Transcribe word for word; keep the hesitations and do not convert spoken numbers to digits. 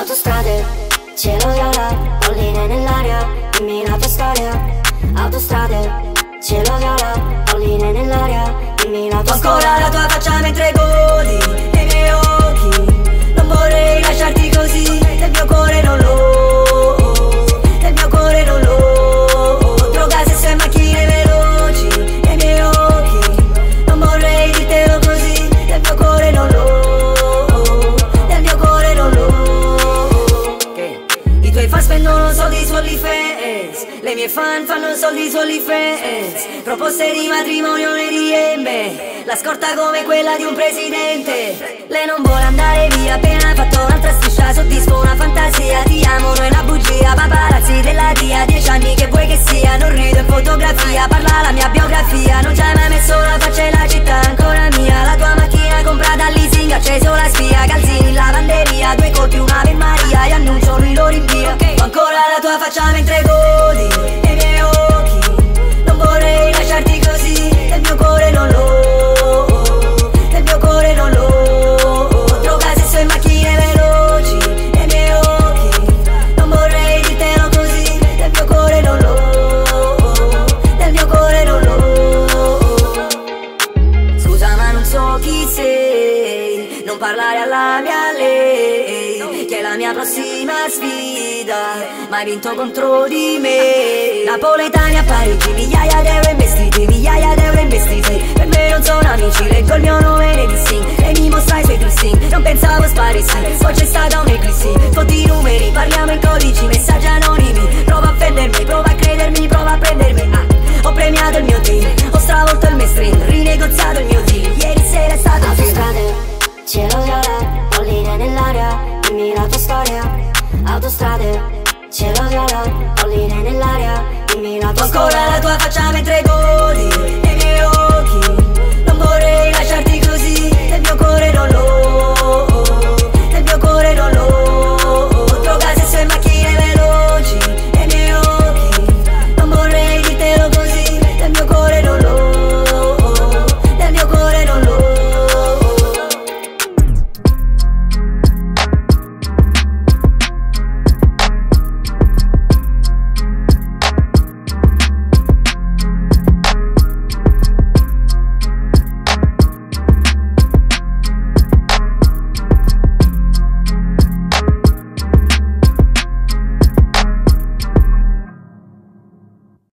Autostrade, cielo viola, palline nell'aria, dimmi la tua storia. Autostrade, cielo viola, palline nell'aria, dimmi la tua storia. Ancora la tua faccia mentre godi nei miei occhi, non vorrei lasciarti così, nel mio cuore non lo, nel mio cuore non lo. Droga, sesso e macchine veloci nei miei occhi, non vorrei dirtelo così, nel mio cuore non lo, nel mio cuore non lo. Che i tuoi fan spendono soldi su OnlyFans, le mie fan fanno soldi su OnlyFans. Proposte di matrimonio nei D M, la scorta come quella di un presidente. Lei non vuole andare via, appena fatto un'altra striscia, soddisfo una fantasia. Ti amo, non è una bugia, paparazzi della D I A. Dieci anni che vuoi che sia, non rido in fotografia, parla la mia biografia. Non ci hai mai messo la faccia e la città ancora mia. La tua macchina comprata al leasing, acceso la spia. Calzini in lavanderia, due colpi, un'Ave Maria. Io annuncio, lui lo rinvia. Ho ancora la tua faccia mentre godi nei miei occhi, non vorrei lasciarti così, nel mio cuore non lo, nel mio cuore non lo. Droga, sesso e macchine veloci nei miei occhi, non vorrei dirtelo così, nel mio cuore non lo, nel mio cuore non lo. Scusa ma non so chi sei, non parlare alla mia lei, che è la mia prossima sfida, mai vinto contro di me. Napoletani a Parigi, migliaia d'euro investiti, migliaia d'euro investiti. Per me non sono amici, leggo il mio nome nei dissing e mi mostra i suoi cruising. Non pensavo sparissi, poi c'è stata un'eclissi. Fotti i numeri, parliamo in codici, messaggi anonimi. Prova a offendermi, prova a credermi, prova